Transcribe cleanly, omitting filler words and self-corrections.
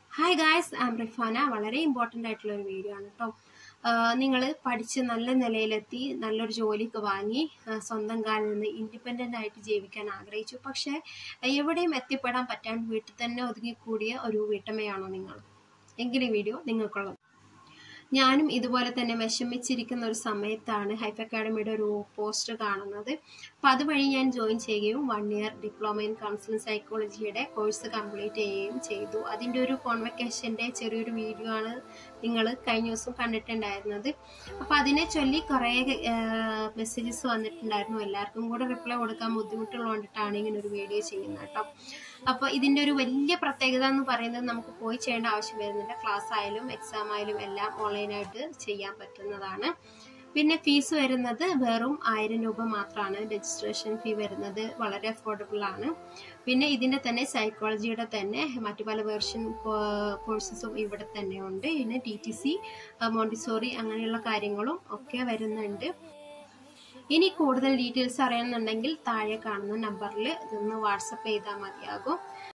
Hi guys, I am Rifana. വളരെ important ആയിട്ടുള്ള ഒരു വീഡിയോ ആണ് കേട്ടോ. നിങ്ങൾ പഠിച്ച് നല്ല നിലയിലെത്തി നല്ലൊരു ജോലിക്ക് വാങ്ങി സ്വന്തം കാലിൽ നിന്ന് ഇൻഡിപെൻഡൻ്റ് ആയിട്ട് ജീവിക്കാൻ ആഗ്രഹിച്ചു. പക്ഷേ എവിടെയും എത്തിപ്പെടാൻ പറ്റാൻ വീട്ടിൽ തന്നെ ഒതുങ്ങിക്കൂടിയ ഒരു വീട്ടമ്മയാണോ നിങ്ങൾ? എങ്കിൽ ഈ വീഡിയോ നിങ്ങൾക്കുള്ളത്. ഞാനും ഇതുപോലെ തന്നെ വിഷമിച്ചിരിക്കുന്ന ഒരു സമയത്താണ് ഹൈഫ് അക്കാഡമിയുടെ ഒരു പോസ്റ്റ് കാണുന്നത്. അപ്പോൾ അതുവഴി ഞാൻ ജോയിൻ ചെയ്യുകയും 1 ഇയർ ഡിപ്ലോമ ഇൻ കൗൺസിലിംഗ് സൈക്കോളജിയുടെ കോഴ്സ് കംപ്ലീറ്റ് ചെയ്യുകയും ചെയ്തു. അതിൻ്റെ ഒരു കോൺവെക്കേഷൻ്റെ ചെറിയൊരു വീഡിയോ ആണ് നിങ്ങൾ കഴിഞ്ഞ ദിവസം കണ്ടിട്ടുണ്ടായിരുന്നത്. അപ്പോൾ അതിനെ ചൊല്ലി കുറേ മെസ്സേജസ് വന്നിട്ടുണ്ടായിരുന്നു. എല്ലാവർക്കും കൂടെ റിപ്ലൈ കൊടുക്കാൻ ബുദ്ധിമുട്ടുള്ളതുകൊണ്ടിട്ടാണ് ഇങ്ങനെ ഒരു വീഡിയോ ചെയ്യുന്നത് കേട്ടോ. അപ്പോൾ ഇതിൻ്റെ ഒരു വലിയ പ്രത്യേകത എന്ന് പറയുന്നത് നമുക്ക് പോയി ചെയ്യേണ്ട ആവശ്യം വരുന്നില്ല. ക്ലാസ് ആയാലും എക്സാം ആയാലും എല്ലാം ഓൺലൈനായിട്ട് ചെയ്യാൻ പറ്റുന്നതാണ്. പിന്നെ ഫീസ് വരുന്നത് വെറും 1000 രൂപ മാത്രമാണ്. രജിസ്ട്രേഷൻ ഫീ വരുന്നത് വളരെ അഫോർഡബിൾ ആണ്. പിന്നെ ഇതിൻ്റെ തന്നെ സൈക്കോളജിയുടെ തന്നെ മറ്റു പല വേർഷൻ കോഴ്സസും ഇവിടെ തന്നെ ഉണ്ട്. പിന്നെ TTC, മോണ്ടിസോറി അങ്ങനെയുള്ള കാര്യങ്ങളും ഒക്കെ വരുന്നുണ്ട്. ഇനി കൂടുതൽ ഡീറ്റെയിൽസ് അറിയണമെന്നുണ്ടെങ്കിൽ താഴെ കാണുന്ന നമ്പറിൽ ഇതൊന്ന് വാട്സപ്പ് ചെയ്താൽ മതിയാകും.